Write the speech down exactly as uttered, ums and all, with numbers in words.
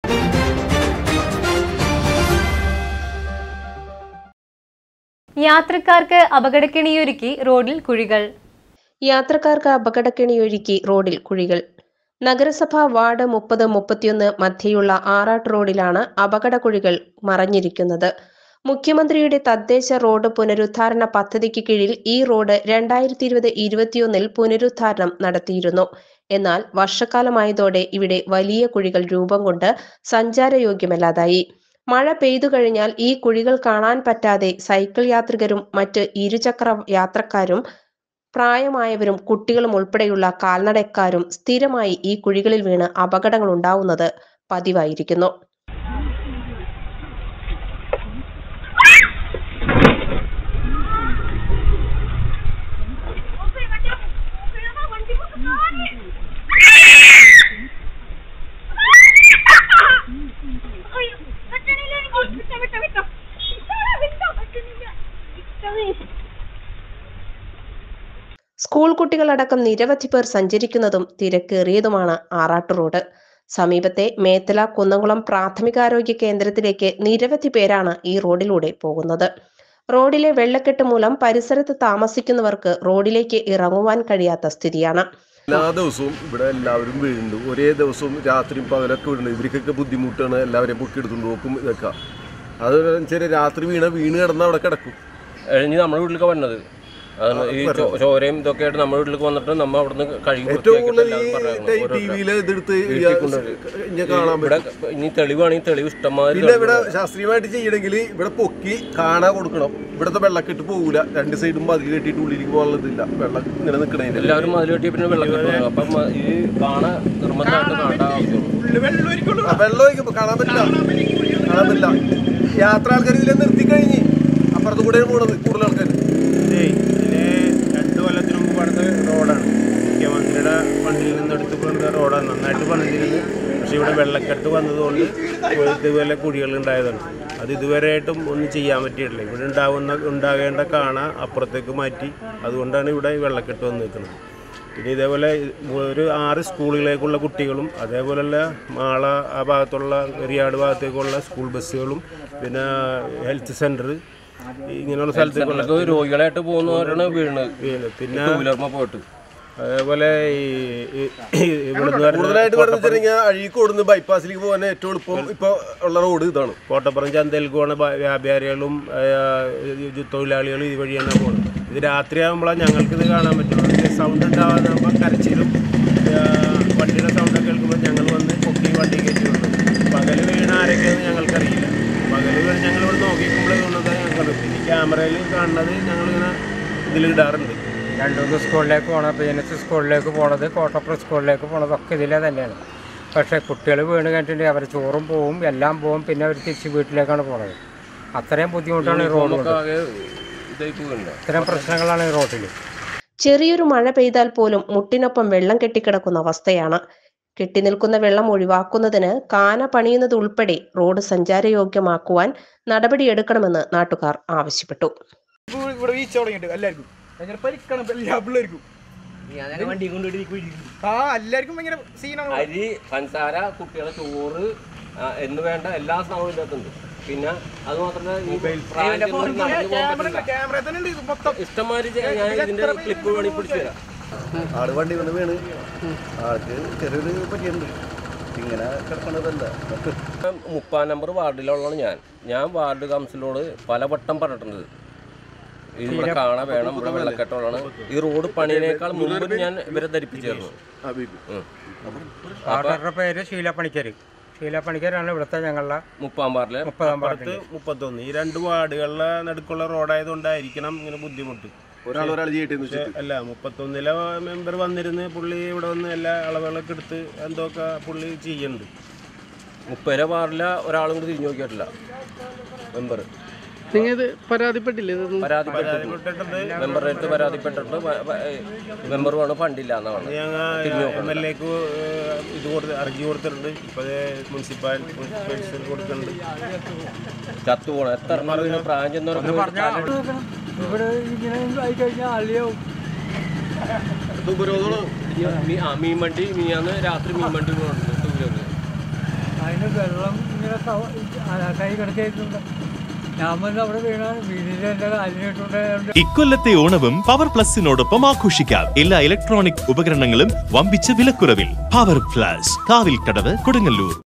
യാത്രക്കാർക്ക് അപകടക്കെണിയൊരുക്കി റോഡിൽ കുഴികൾ. യാത്രക്കാർക്ക് അപകടക്കെണിയൊരുക്കി റോഡിൽ കുഴികൾ. നഗരസഭ വാർഡ് മുപ്പത് മുപ്പത്തിയൊന്ന് മധ്യയുള്ള ആറാട്ട് റോഡിലാണ് അപകട കുഴികൾ മറഞ്ഞിരിക്കുന്നത്. മുഖ്യമന്ത്രിയുടെ തദ്ദേശ റോഡ് പുനരുദ്ധാരണ പദ്ധതിക്ക് കീഴിൽ ഈ റോഡ് രണ്ടായിരത്തി ഇരുപത് ഇരുപത്തിയൊന്നിൽ പുനരുദ്ധാരണം നടത്തിയിരുന്നു. എന്നാൽ വർഷക്കാലമായതോടെ ഇവിടെ വലിയ കുഴികൾ രൂപം കൊണ്ട് സഞ്ചാരയോഗ്യമല്ലാതായി. മഴ പെയ്തു കഴിഞ്ഞാൽ ഈ കുഴികൾ കാണാൻ പറ്റാതെ സൈക്കിൾ യാത്രികരും മറ്റ് ഇരുചക്ര യാത്രക്കാരും പ്രായമായവരും കുട്ടികളും ഉൾപ്പെടെയുള്ള കാൽനടക്കാരും സ്ഥിരമായി ഈ കുഴികളിൽ വീണ് അപകടങ്ങൾ ഉണ്ടാവുന്നത് പതിവായിരിക്കുന്നു. സ്കൂൾ കുട്ടികളടക്കം നിരവധി പേർ സഞ്ചരിക്കുന്നതും തിരക്കേറിയതുമാണ് ആറാട്ട് റോഡ്. സമീപത്തെ മേത്തല കുന്നംകുളം പ്രാഥമികാരോഗ്യ കേന്ദ്രത്തിലേക്ക് നിരവധി പേരാണ് ഈ റോഡിലൂടെ പോകുന്നത്. റോഡിലെ വെള്ളക്കെട്ട് മൂലം പരിസരത്ത് താമസിക്കുന്നവർക്ക് റോഡിലേക്ക് ഇറങ്ങുവാൻ കഴിയാത്ത സ്ഥിതിയാണ്. എല്ലാ ദിവസവും ഇവിടെ എല്ലാവരും വീഴുന്നു. ഒരേ ദിവസവും രാത്രിയും പകലൊക്കെ വീഴുന്നു. ഇവർക്കൊക്കെ ബുദ്ധിമുട്ടാണ്. എല്ലാവരെയും പൊക്കി എടുത്തുകൊണ്ട് നോക്കും. ഇതൊക്കെ അത് ചെറിയ രാത്രി വീണ വീണ് കിടന്ന് അവിടെ കിടക്കും. കഴിഞ്ഞ് നമ്മുടെ വീട്ടിലേക്ക് വന്നത് ഈ ചോരയും ഇതൊക്കെ ആയിട്ട് നമ്മുടെ വീട്ടിലേക്ക് വന്നിട്ട് നമ്മ അവിടുന്ന് കഴുകി ഇനി തെളിവാണെങ്കിൽ തെളിവ് ഇഷ്ടമാതിരി. പിന്നെ ഇവിടെ ശാസ്ത്രീയമായിട്ട് ചെയ്യണമെങ്കിൽ ഇവിടെ പൊക്കി കാണാൻ കൊടുക്കണം. ഇവിടുത്തെ വെള്ളക്കെട്ട് പോകൂല. രണ്ട് സൈഡും മതിൽ കെട്ടിയിട്ട് ഉള്ളിലേക്ക് പോകാനുള്ളതില്ല. വെള്ളം ഇങ്ങനെ നിൽക്കണേ എല്ലാവരും മതിൽ കെട്ടി പിന്നെ വെള്ളക്കെട്ട്. അപ്പം ഈ കാണ നിർബന്ധമായിട്ട് കാണേണ്ട ആവശ്യമുള്ളൂ. വെള്ളം ഒഴിക്കുമ്പോൾ കാണാൻ പറ്റില്ല. കാണാൻ പറ്റില്ല. യാത്ര ആൾക്കാർ ഇതിലെ നിർത്തി കഴിഞ്ഞ് അപ്പുറത്ത് കൂടെ പോണത് കൂടുതൽ ആൾക്കാർ. രണ്ട് കൊല്ലത്തിന് മുമ്പ് പണിത റോഡാണ്. മുഖ്യമന്ത്രിയുടെ ഫണ്ടിൽ നിന്ന് എടുത്ത് പണിത റോഡാണ്. നന്നായിട്ട് പണിതിരുന്നു. പക്ഷെ ഇവിടെ വെള്ളക്കെട്ട് വന്നതുകൊണ്ട് ഇതുപോലെ കുഴികൾ ഉണ്ടായതാണ്. അത് ഇതുവരെയായിട്ടും ഒന്നും ചെയ്യാൻ പറ്റിയിട്ടില്ല. ഇവിടെ ഉണ്ടാവുന്ന ഉണ്ടാകേണ്ട കാണ അപ്പുറത്തേക്ക് മാറ്റി. അതുകൊണ്ടാണ് ഇവിടെ വെള്ളക്കെട്ട് വന്ന് നിൽക്കുന്നത്. പിന്നെ ഇതേപോലെ ഒരു ആറ് സ്കൂളുകളിലേക്കുള്ള കുട്ടികളും അതേപോലെയുള്ള മാള ആ ഭാഗത്തുള്ള എറിയാട് ഭാഗത്തേക്കുള്ള സ്കൂൾ ബസ്സുകളും പിന്നെ ഹെൽത്ത് സെൻറ്റർ ഇങ്ങനെയുള്ള സ്ഥലത്തേക്കുള്ള രോഗികളായിട്ട് പോകുന്നവരാണ് വീണത്. പിന്നെ പോയിട്ട് അതേപോലെ അഴീക്കോടുന്ന് ബൈപ്പാസിലേക്ക് പോകാൻ ഏറ്റവും എളുപ്പം ഇപ്പോൾ ഉള്ള റോഡ് ഇതാണ്. കോട്ടപ്പുറം ചന്തയിലേക്ക് പോകുന്ന വ്യാപാരികളും തൊഴിലാളികളും ഇതുവഴിയാണ് പോകുന്നത്. ഇത് രാത്രിയാകുമ്പോഴാണ് ഞങ്ങൾക്കിത് കാണാൻ പറ്റുള്ളൂ. സൗണ്ട് ഉണ്ടാകുമ്പോൾ കരച്ചിലും വണ്ടിയുടെ സൗണ്ടൊക്കെ കേൾക്കുമ്പോൾ ഞങ്ങൾ വന്ന് പൊക്കി വണ്ടി കയറ്റി കൊണ്ടു. പകൽ വീണ ആരൊക്കെയെന്ന് ഞങ്ങൾക്കറിയില്ല. പകൽ വീണ് ഞങ്ങളിവിടെ നോക്കിക്കുമ്പോഴേ കൊണ്ടത് ഞങ്ങൾക്ക് പിന്നെ ക്യാമറയിൽ കാണുന്നത് ഞങ്ങളിങ്ങനെ ഇതിൽ ഇടാറുണ്ട്. രണ്ടു മൂന്ന് സ്കൂളിലേക്ക് പോകണം. പി എൻ എസ് സ്കൂളിലേക്ക് പോണത് കോട്ടപ്പുറം സ്കൂളിലേക്ക് പോണതൊക്കെ ഇതിലെ തന്നെയാണ്. പക്ഷേ കുട്ടികൾ വീണ് കഴിഞ്ഞിട്ടുണ്ടെങ്കിൽ അവർ ചോറും പോവും എല്ലാം പോവും. പിന്നെ അവർ തിരിച്ച് വീട്ടിലേക്കാണ് പോണത്. അത്രയും ബുദ്ധിമുട്ടാണ് ഈ റോഡ്. ഇത്തരം പ്രശ്നങ്ങളാണ് ഈ റോഡിൽ. ചെറിയൊരു മഴ പെയ്താൽ പോലും മുട്ടിനൊപ്പം വെള്ളം കെട്ടിക്കിടക്കുന്ന അവസ്ഥയാണ്. കെട്ടിനിൽക്കുന്ന വെള്ളം ഒഴിവാക്കുന്നതിന് കാന പണിയുന്നത് ഉൾപ്പെടെ റോഡ് സഞ്ചാരയോഗ്യമാക്കുവാൻ നടപടിയെടുക്കണമെന്ന് നാട്ടുകാർ ആവശ്യപ്പെട്ടു. അരി പഞ്ചസാര കുട്ടികളെ ചോറ് എന്ന് വേണ്ട എല്ലാ സാധനവും ഇതിനകത്തുണ്ട്. പിന്നെ അത് മാത്രമല്ല ഇഷ്ടംമാതിരി ഞാൻ ഇതിന്റെ ക്ലിപ്പ് വേണമെങ്കിൽ പിടിച്ചു തരാം. ആള് വണ്ടി വന്ന് വീണ് ആൾക്ക് ചെറിയൊരു പറ്റിയുണ്ട്. ഇങ്ങനെ കിടക്കണതല്ല. മുപ്പാം നമ്പർ വാർഡിലുള്ളതാണ് ഞാൻ. ഞാൻ വാർഡ് കൗൺസിലോട് പലവട്ടം പറഞ്ഞിട്ടുണ്ട് ഇവിടെ കാണാൻ വേണം, ഇവിടെ വെള്ളക്കെട്ടുള്ളതാണ്. ഈ റോഡ് പണിയേക്കാൾ മുമ്പ് ഞാൻ ഇവരെ ധരിപ്പിച്ചിരുന്നു. പേര് ശീലപ്പണിക്കര്. ശീലപ്പണിക്കരാണ് ഇവിടുത്തെ ഞങ്ങളുടെ മുപ്പാം വാർഡിലെ മുപ്പതാം വാർഡിൽ മുപ്പത്തൊന്ന്. ഈ രണ്ട് വാർഡുകളിലെ നടുക്കുള്ള റോഡായതുകൊണ്ടായിരിക്കണം ഇങ്ങനെ ബുദ്ധിമുട്ട്. ഒരാൾ ഒരാൾ ചെയ്യട്ടെ അല്ല മുപ്പത്തൊന്നിലെ മെമ്പർ വന്നിരുന്ന് പുള്ളി ഇവിടെ വന്ന് എല്ലാ അളവുകളൊക്കെ എടുത്ത് എന്തൊക്കെ പുള്ളി ചെയ്യുന്നുണ്ട്. മുപ്പര വാർഡിലെ ഒരാളും കൂടി തിരിഞ്ഞു നോക്കിയിട്ടില്ല മെമ്പർ. നിങ്ങൾ പരാതിപ്പെട്ടില്ലേ? പരാതിപ്പെട്ടിട്ടുണ്ട്. മെമ്പറിനടുത്ത് പരാതിപ്പെട്ടിട്ടുണ്ട്. മെമ്പറുമാണ് ഫണ്ടില്ല എന്നാണ്. ഞങ്ങൾ എം എൽ എക്ക് ഇത് കൊടുത്ത് അർജി കൊടുത്തിട്ടുണ്ട്. ഇപ്പോൾ മുനിസിപ്പാൽ മുനിസിപ്പാലിറ്റി കൊടുക്കുന്നുണ്ട്. ചത്തു പോകണം. എത്ര പ്രായം ചെന്നവർക്ക് ഇവിടെ ഇങ്ങനെ ആയി കഴിഞ്ഞാൽ അള്ളിയാവും. മീൻ വണ്ടി മീയാന്ന് രാത്രി മീൻ വണ്ടി അതിന് വെള്ളം ഇങ്ങനെ കൈ കിടക്കേറ്റുണ്ട്. ഞാൻ വന്ന് അവിടെ വീണാണ് വീടിന്റെ എൻ്റെ കാലിനിട്ടുണ്ട്. ഇക്കൊല്ലത്തെ ഓണവും പവർ പ്ലസിനോടൊപ്പം ആഘോഷിക്കാം. എല്ലാ ഇലക്ട്രോണിക് ഉപകരണങ്ങളും വമ്പിച്ച വിലക്കുറവിൽ. Power plus, Kavilkadavu, Kodungallur.